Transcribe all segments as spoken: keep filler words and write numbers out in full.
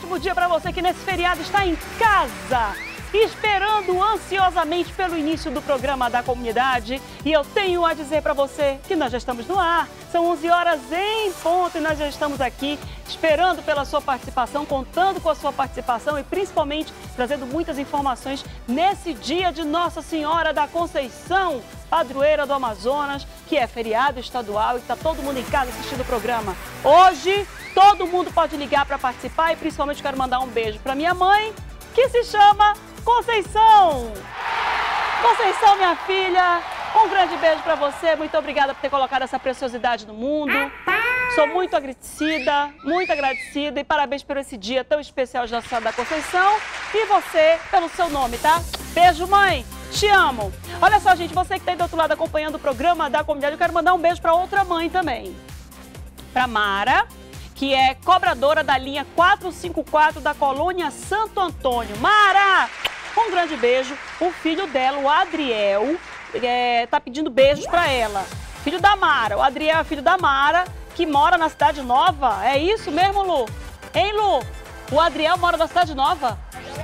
ótimo dia para você que nesse feriado está em casa, esperando ansiosamente pelo início do programa da comunidade. E eu tenho a dizer para você que nós já estamos no ar. São onze horas em ponto e nós já estamos aqui esperando pela sua participação, contando com a sua participação e principalmente trazendo muitas informações nesse dia de Nossa Senhora da Conceição, padroeira do Amazonas, que é feriado estadual e está todo mundo em casa assistindo o programa. Hoje, todo mundo pode ligar para participar e principalmente quero mandar um beijo para minha mãe, que se chama Conceição. Conceição, minha filha, um grande beijo para você. Muito obrigada por ter colocado essa preciosidade no mundo. Sou muito agradecida, muito agradecida e parabéns por esse dia tão especial de Nossa Senhora da Conceição e você pelo seu nome, tá? Beijo, mãe. Te amo. Olha só, gente, você que está aí do outro lado acompanhando o programa da comunidade, eu quero mandar um beijo para outra mãe também. Para Mara, que é cobradora da linha quatrocentos e cinquenta e quatro da colônia Santo Antônio. Mara, um grande beijo. O filho dela, o Adriel, é, tá pedindo beijos para ela. Filho da Mara. O Adriel é filho da Mara, que mora na Cidade Nova. É isso mesmo, Lu? Hein, Lu? O Adriel mora na Cidade Nova?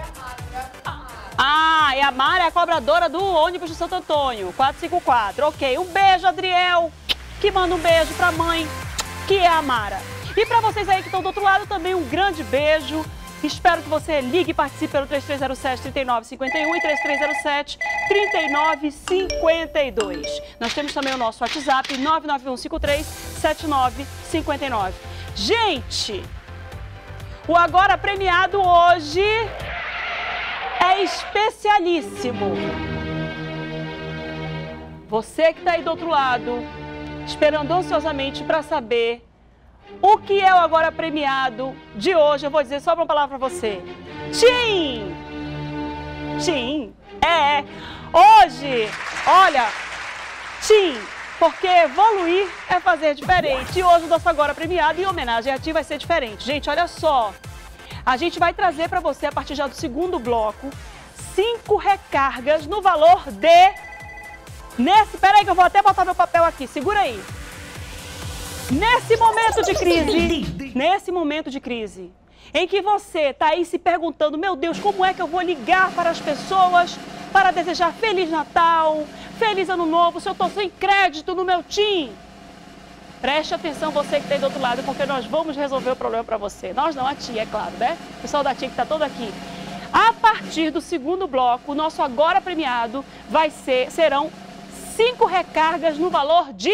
Ah, e a Mara é a cobradora do ônibus de Santo Antônio, quatrocentos e cinquenta e quatro. Ok, um beijo, Adriel, que manda um beijo pra mãe, que é a Mara. E pra vocês aí que estão do outro lado também, um grande beijo. Espero que você ligue e participe pelo três três zero sete, três nove cinco um e três três zero sete, três nove cinco dois. Nós temos também o nosso WhatsApp, nove nove um cinco três sete nove cinco nove. Gente, o agora premiado hoje é especialíssimo. Você que está aí do outro lado, esperando ansiosamente para saber o que é o agora premiado de hoje, eu vou dizer só uma palavra para você. Tim! Tim! É! Hoje, olha, Tim, porque evoluir é fazer diferente. E hoje o nosso agora premiado, em homenagem a ti, vai ser diferente. Gente, olha só. A gente vai trazer para você, a partir já do segundo bloco, cinco recargas no valor de... Nesse... Peraí que eu vou até botar meu papel aqui, segura aí. Nesse momento de crise, nesse momento de crise, em que você está aí se perguntando, meu Deus, como é que eu vou ligar para as pessoas para desejar Feliz Natal, Feliz Ano Novo, se eu estou sem crédito no meu TIM? Preste atenção, você que está aí do outro lado, porque nós vamos resolver o problema para você. Nós não, a tia, é claro, né? O pessoal da tia que está todo aqui. A partir do segundo bloco, o nosso agora premiado vai ser, serão cinco recargas no valor de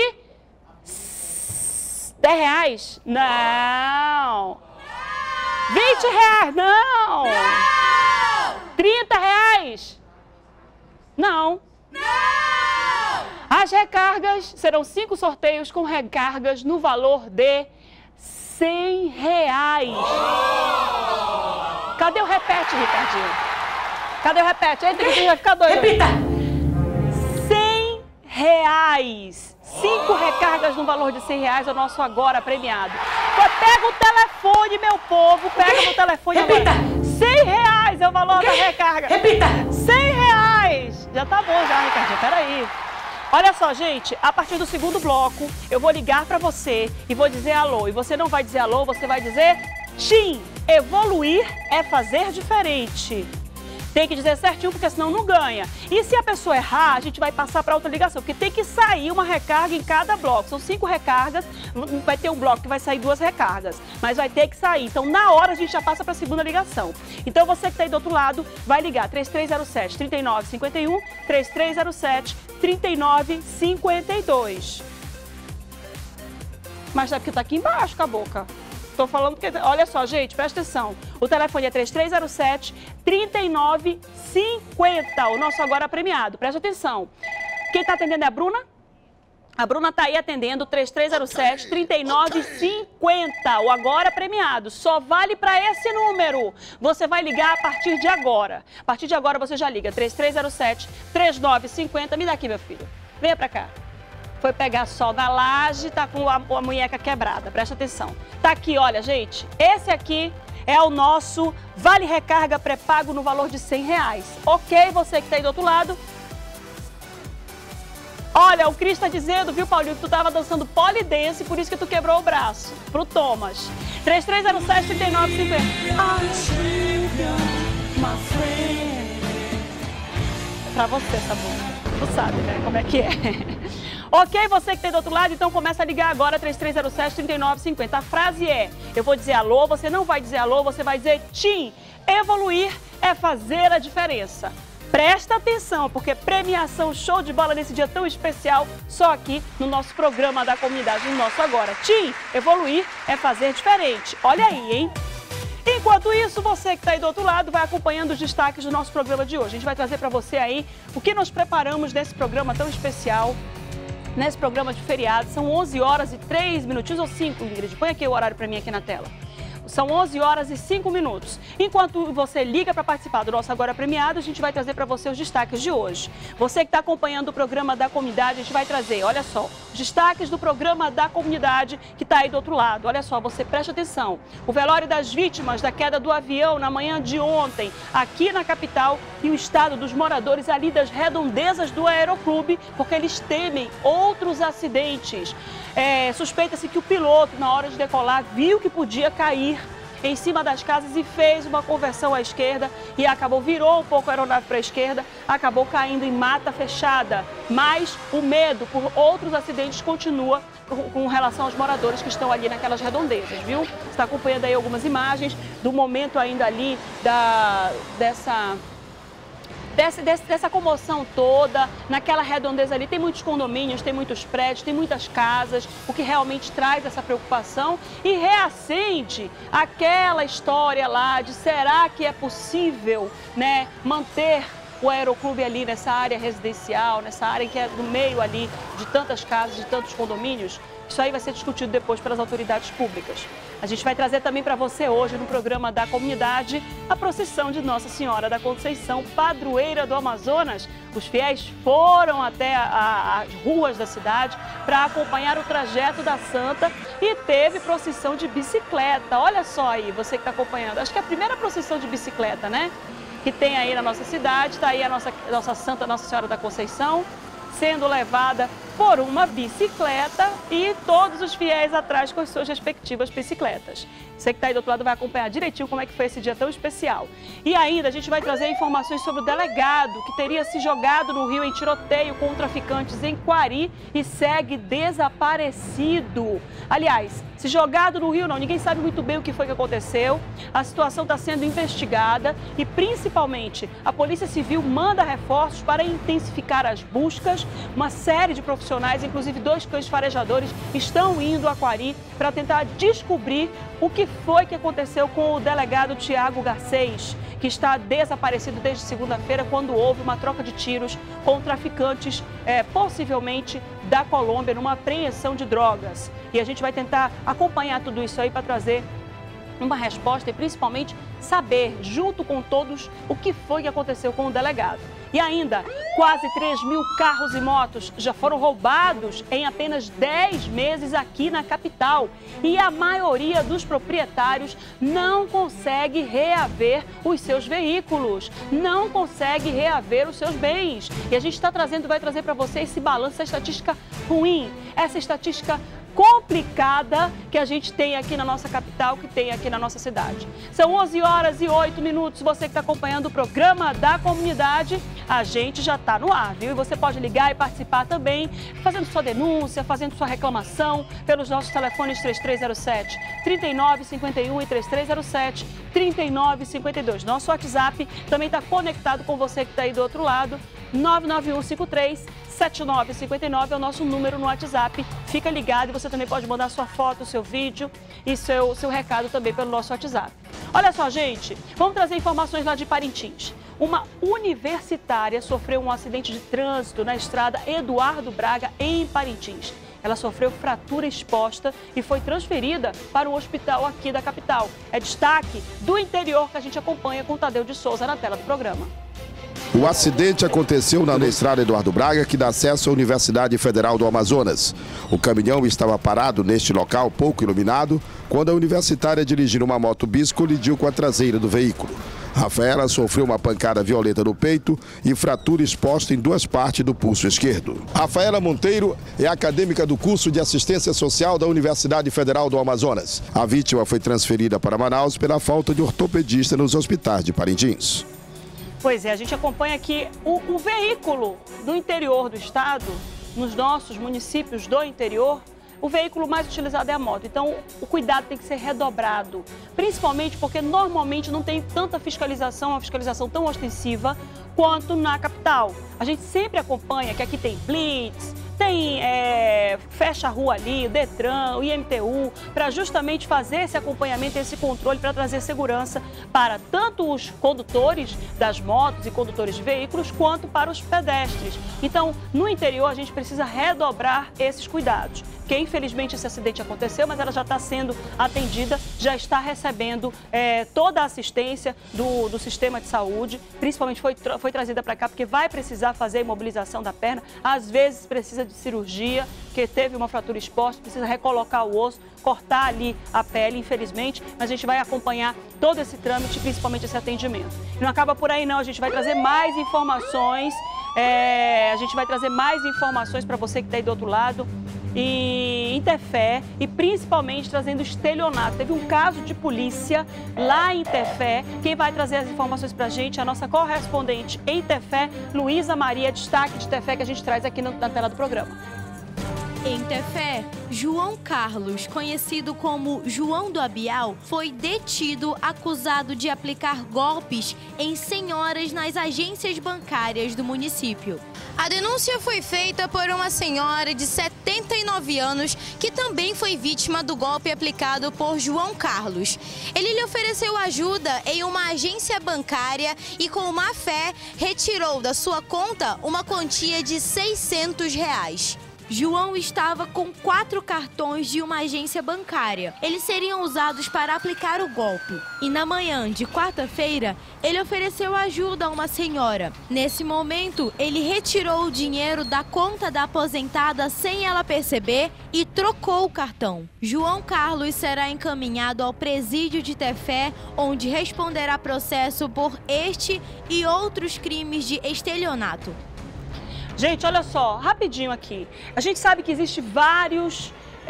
dez reais. Não. vinte reais. Não. trinta reais. Não. As recargas serão cinco sorteios com recargas no valor de cem reais. Cadê o repete, Ricardinho? Cadê o repete? Eita, que vai ficar doido. Repita! cem reais. Cinco recargas no valor de cem reais é o nosso agora premiado. Pega o telefone, meu povo. Pega o telefone Repita. agora. cem reais é o valor da recarga. Repita! cem reais. Já tá bom já, Ricardinho. Peraí. Olha só, gente, a partir do segundo bloco, eu vou ligar para você e vou dizer alô. E você não vai dizer alô, você vai dizer TIM. Evoluir é fazer diferente. Tem que dizer certinho, porque senão não ganha. E se a pessoa errar, a gente vai passar para outra ligação, porque tem que sair uma recarga em cada bloco. São cinco recargas, vai ter um bloco que vai sair duas recargas, mas vai ter que sair. Então, na hora, a gente já passa para a segunda ligação. Então, você que está aí do outro lado, vai ligar três três zero sete, três nove cinco um, três três zero sete, três nove cinco dois. Mas é porque tá aqui embaixo com a boca. Tô falando que... Olha só, gente, presta atenção. O telefone é três três zero sete, três nove cinco zero, o nosso agora premiado. Presta atenção. Quem tá atendendo é a Bruna? A Bruna tá aí atendendo três três zero sete, três nove cinco zero, o agora premiado. Só vale para esse número. Você vai ligar a partir de agora. A partir de agora você já liga três três zero sete, três nove cinco zero. Me dá aqui, meu filho. Venha pra cá. Foi pegar sol na laje, tá com a, a munheca quebrada. Presta atenção. Tá aqui, olha, gente. Esse aqui é o nosso Vale Recarga pré-pago no valor de cem reais. Ok, você que tá aí do outro lado. Olha, o Cris tá dizendo, viu, Paulinho, que tu tava dançando polidense, por isso que tu quebrou o braço. Pro Thomas. três três zero sete, três nove cinco zero. Pra você, Sabu. Tu sabe, né, como é que é. Ok, você que tem do outro lado, então começa a ligar agora, três três zero sete, três nove cinco zero. A frase é, eu vou dizer alô, você não vai dizer alô, você vai dizer Tim. Evoluir é fazer a diferença. Presta atenção, porque premiação show de bola nesse dia tão especial, só aqui no nosso programa da comunidade, no nosso Agora. Tim, evoluir é fazer diferente. Olha aí, hein? Enquanto isso, você que está aí do outro lado vai acompanhando os destaques do nosso programa de hoje. A gente vai trazer para você aí o que nós preparamos nesse programa tão especial, nesse programa de feriado. São onze horas e três minutinhos, ou cinco, Ingrid. Põe aqui o horário para mim aqui na tela. São onze horas e cinco minutos. Enquanto você liga para participar do nosso Agora Premiado, a gente vai trazer para você os destaques de hoje. Você que está acompanhando o programa da comunidade, a gente vai trazer, olha só, os destaques do programa da comunidade que está aí do outro lado. Olha só, você preste atenção. O velório das vítimas da queda do avião na manhã de ontem, aqui na capital, e o estado dos moradores ali das redondezas do Aeroclube, porque eles temem outros acidentes. É, suspeita-se que o piloto, na hora de decolar, viu que podia cair em cima das casas e fez uma conversão à esquerda e acabou, virou um pouco a aeronave para a esquerda, acabou caindo em mata fechada. Mas o medo por outros acidentes continua com, com relação aos moradores que estão ali naquelas redondezas, viu? Você está acompanhando aí algumas imagens do momento ainda ali da, dessa... Desse, desse, dessa comoção toda, naquela redondeza ali, tem muitos condomínios, tem muitos prédios, tem muitas casas, o que realmente traz essa preocupação e reacende aquela história lá de será que é possível, né, manter o Aeroclube ali nessa área residencial, nessa área que é no meio ali de tantas casas, de tantos condomínios. Isso aí vai ser discutido depois pelas autoridades públicas. A gente vai trazer também para você hoje, no programa da comunidade, a procissão de Nossa Senhora da Conceição, padroeira do Amazonas. Os fiéis foram até a, a, as ruas da cidade para acompanhar o trajeto da Santa e teve procissão de bicicleta. Olha só aí, você que está acompanhando. Acho que é a primeira procissão de bicicleta, né? Que tem aí na nossa cidade. Está aí a nossa, nossa Santa Nossa Senhora da Conceição, sendo levada por uma bicicleta e todos os fiéis atrás com as suas respectivas bicicletas. Você que está aí do outro lado vai acompanhar direitinho como é que foi esse dia tão especial. E ainda a gente vai trazer informações sobre o delegado que teria se jogado no rio em tiroteio com traficantes em Quari e segue desaparecido. Aliás, se jogado no rio não, ninguém sabe muito bem o que foi que aconteceu. A situação está sendo investigada e principalmente a Polícia Civil manda reforços para intensificar as buscas. Uma série de profissionais, inclusive dois cães farejadores, estão indo a Quari para tentar descobrir o que foi que aconteceu com o delegado Tiago Garcês, que está desaparecido desde segunda-feira, quando houve uma troca de tiros com traficantes, é, possivelmente da Colômbia, numa apreensão de drogas. E a gente vai tentar acompanhar tudo isso aí para trazer uma resposta e principalmente saber, junto com todos, o que foi que aconteceu com o delegado. E ainda, quase três mil carros e motos já foram roubados em apenas dez meses aqui na capital. E a maioria dos proprietários não consegue reaver os seus veículos, não consegue reaver os seus bens. E a gente está trazendo, vai trazer para você esse balanço, essa estatística ruim, essa estatística complicada que a gente tem aqui na nossa capital, que tem aqui na nossa cidade. São onze horas e oito minutos, você que está acompanhando o programa da comunidade, a gente já está no ar, viu? E você pode ligar e participar também, fazendo sua denúncia, fazendo sua reclamação pelos nossos telefones três três zero sete, três nove cinco um e três três zero sete, três nove cinco dois. Nosso WhatsApp também está conectado com você que está aí do outro lado, nove nove um cinco três sete nove cinco nove é o nosso número no WhatsApp. Fica ligado e você também pode mandar sua foto, seu vídeo e seu, seu recado também pelo nosso WhatsApp. Olha só, gente, vamos trazer informações lá de Parintins. Uma universitária sofreu um acidente de trânsito na estrada Eduardo Braga, em Parintins. Ela sofreu fratura exposta e foi transferida para um hospital aqui da capital. É destaque do interior que a gente acompanha com o Tadeu de Souza na tela do programa. O acidente aconteceu na estrada Eduardo Braga, que dá acesso à Universidade Federal do Amazonas. O caminhão estava parado neste local, pouco iluminado, quando a universitária, dirigindo uma moto bis, colidiu com a traseira do veículo. Rafaela sofreu uma pancada violenta no peito e fratura exposta em duas partes do pulso esquerdo. Rafaela Monteiro é acadêmica do curso de Assistência Social da Universidade Federal do Amazonas. A vítima foi transferida para Manaus pela falta de ortopedista nos hospitais de Parintins. Pois é, a gente acompanha aqui o, o veículo do interior do estado, nos nossos municípios do interior. O veículo mais utilizado é a moto, então o cuidado tem que ser redobrado, principalmente porque normalmente não tem tanta fiscalização, uma fiscalização tão ostensiva quanto na capital. A gente sempre acompanha que aqui tem blitz, tem é, fecha a rua ali, o Detran, o I M T U, para justamente fazer esse acompanhamento, esse controle, para trazer segurança para tanto os condutores das motos e condutores de veículos, quanto para os pedestres. Então, no interior, a gente precisa redobrar esses cuidados. Porque, infelizmente, esse acidente aconteceu, mas ela já está sendo atendida, já está recebendo é, toda a assistência do, do sistema de saúde, principalmente foi, foi trazida para cá, porque vai precisar fazer a imobilização da perna, às vezes precisa de cirurgia, porque teve uma fratura exposta, precisa recolocar o osso, cortar ali a pele, infelizmente, mas a gente vai acompanhar todo esse trâmite, principalmente esse atendimento. E não acaba por aí não, a gente vai trazer mais informações, é, a gente vai trazer mais informações para você que está aí do outro lado, e Interfé, e principalmente trazendo estelionato. Teve um caso de polícia lá em Interfé. Quem vai trazer as informações pra gente é a nossa correspondente em Interfé, Luísa Maria, destaque de Interfé que a gente traz aqui na tela do programa. Em Tefé, João Carlos, conhecido como João do Abial, foi detido acusado de aplicar golpes em senhoras nas agências bancárias do município. A denúncia foi feita por uma senhora de setenta e nove anos que também foi vítima do golpe aplicado por João Carlos. Ele lhe ofereceu ajuda em uma agência bancária e, com má fé, retirou da sua conta uma quantia de seiscentos reais. João estava com quatro cartões de uma agência bancária. Eles seriam usados para aplicar o golpe. E na manhã de quarta-feira, ele ofereceu ajuda a uma senhora. Nesse momento, ele retirou o dinheiro da conta da aposentada sem ela perceber e trocou o cartão. João Carlos será encaminhado ao presídio de Tefé, onde responderá processo por este e outros crimes de estelionato. Gente, olha só, rapidinho aqui. A gente sabe que existem vários,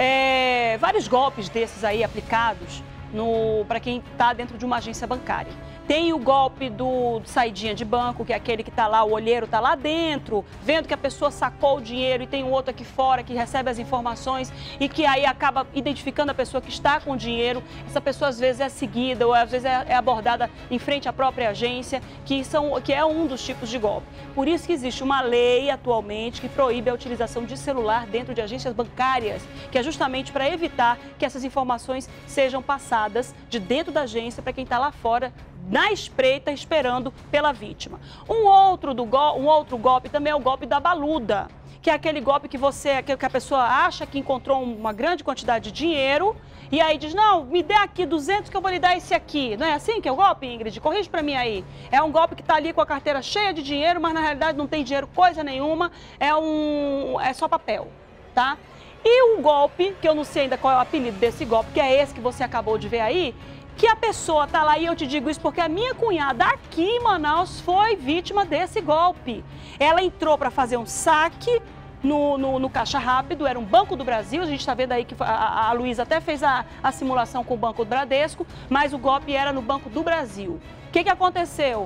é, vários golpes desses aí aplicados para quem está dentro de uma agência bancária. Tem o golpe do, do saidinha de banco, que é aquele que está lá, o olheiro está lá dentro, vendo que a pessoa sacou o dinheiro e tem um outro aqui fora que recebe as informações e que aí acaba identificando a pessoa que está com o dinheiro. Essa pessoa às vezes é seguida ou às vezes é, é abordada em frente à própria agência, que, são, que é um dos tipos de golpe. Por isso que existe uma lei atualmente que proíbe a utilização de celular dentro de agências bancárias, que é justamente para evitar que essas informações sejam passadas de dentro da agência para quem está lá fora, na espreita, esperando pela vítima. Um outro, do go um outro golpe também é o golpe da baluda, que é aquele golpe que você, que a pessoa acha que encontrou uma grande quantidade de dinheiro e aí diz, não, me dê aqui duzentos que eu vou lhe dar esse aqui. Não é assim que é o golpe, Ingrid? Corrige pra mim aí. É um golpe que está ali com a carteira cheia de dinheiro, mas na realidade não tem dinheiro coisa nenhuma, é, um, é só papel, tá? E um golpe, que eu não sei ainda qual é o apelido desse golpe, que é esse que você acabou de ver aí, que a pessoa tá lá, e eu te digo isso porque a minha cunhada aqui em Manaus foi vítima desse golpe. Ela entrou para fazer um saque no, no, no Caixa Rápido, era um Banco do Brasil, a gente está vendo aí que a, a Luísa até fez a, a simulação com o Banco do Bradesco, mas o golpe era no Banco do Brasil. O que que aconteceu?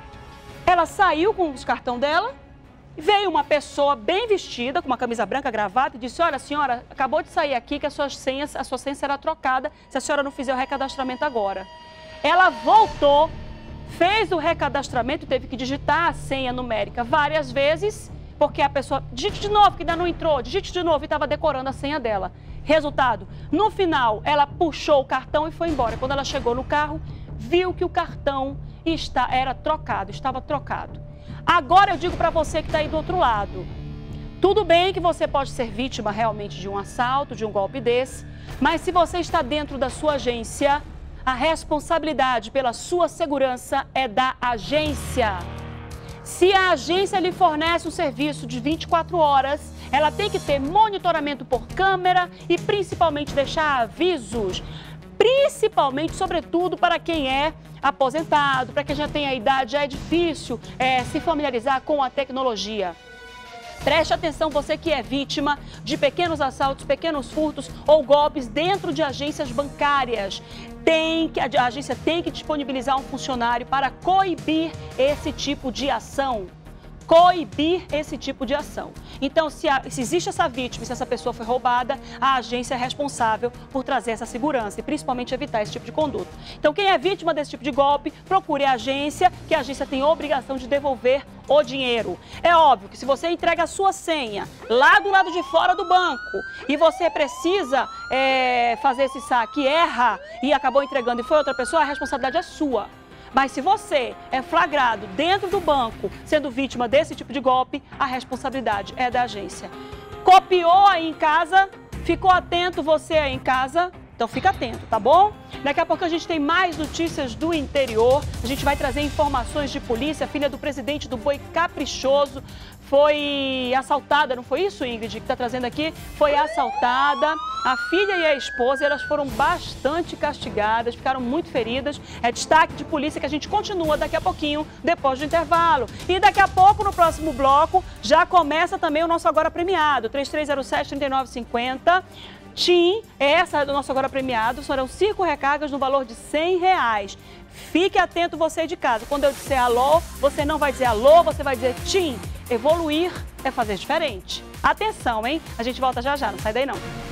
Ela saiu com os cartões dela, veio uma pessoa bem vestida, com uma camisa branca, gravata, e disse, olha, senhora, acabou de sair aqui que a sua senha, a sua senha será trocada se a senhora não fizer o recadastramento agora. Ela voltou, fez o recadastramento, teve que digitar a senha numérica várias vezes, porque a pessoa, digite de novo, que ainda não entrou, digite de novo, e estava decorando a senha dela. Resultado, no final, ela puxou o cartão e foi embora. Quando ela chegou no carro, viu que o cartão está, era trocado, estava trocado. Agora eu digo para você que está aí do outro lado, tudo bem que você pode ser vítima realmente de um assalto, de um golpe desse, mas se você está dentro da sua agência, a responsabilidade pela sua segurança é da agência. Se a agência lhe fornece um serviço de vinte e quatro horas, ela tem que ter monitoramento por câmera e principalmente deixar avisos. principalmente, sobretudo, para quem é aposentado, para quem já tem a idade, já é difícil é, se familiarizar com a tecnologia. Preste atenção, você que é vítima de pequenos assaltos, pequenos furtos ou golpes dentro de agências bancárias. Tem que, a agência tem que disponibilizar um funcionário para coibir esse tipo de ação. Coibir esse tipo de ação. Então, se, a, se existe essa vítima, se essa pessoa foi roubada, a agência é responsável por trazer essa segurança e principalmente evitar esse tipo de conduta. Então, quem é vítima desse tipo de golpe, procure a agência, que a agência tem a obrigação de devolver o dinheiro. É óbvio que se você entrega a sua senha lá do lado de fora do banco e você precisa é, fazer esse saque, erra e acabou entregando e foi outra pessoa, a responsabilidade é sua. Mas se você é flagrado dentro do banco sendo vítima desse tipo de golpe, a responsabilidade é da agência. Copiou aí em casa? Ficou atento você aí em casa? Então fica atento, tá bom? Daqui a pouco a gente tem mais notícias do interior. A gente vai trazer informações de polícia. A filha do presidente do Boi Caprichoso foi assaltada, não foi isso, Ingrid, que está trazendo aqui? Foi assaltada. A filha e a esposa, elas foram bastante castigadas, ficaram muito feridas. É destaque de polícia que a gente continua daqui a pouquinho, depois do intervalo. E daqui a pouco, no próximo bloco, já começa também o nosso Agora Premiado, três três zero sete, três nove cinco zero. TIM, essa é do nosso Agora Premiado, serão cinco recargas no valor de cem reais. Fique atento você de casa. Quando eu disser alô, você não vai dizer alô, você vai dizer TIM. Evoluir é fazer diferente. Atenção, hein? A gente volta já já, não sai daí não.